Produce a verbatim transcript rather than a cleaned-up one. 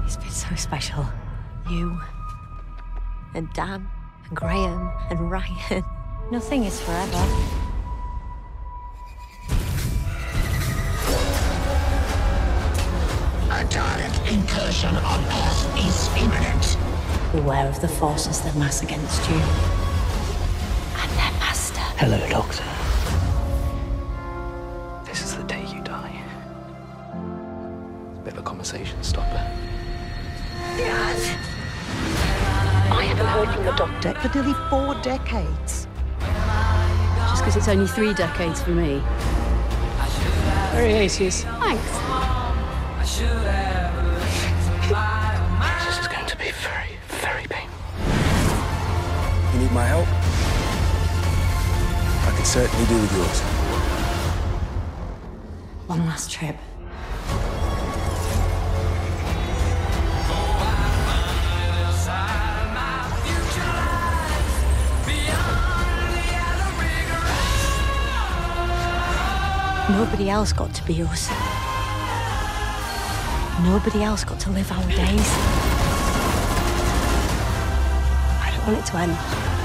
It's been so special. You, and Dan, and Graham, and Ryan. Nothing is forever. A direct incursion on Earth is imminent. Beware of the forces that mass against you. And their master. Hello, Doctor. This is the day you die. Bit of a conversation stopper. Yes. I haven't heard from the Doctor for nearly four decades. Just because it's only three decades for me. Very eighties. Thanks. This is going to be very, very painful. You need my help? I can certainly do with yours. One last trip. Nobody else got to be us. Nobody else got to live our days. I don't want it to end.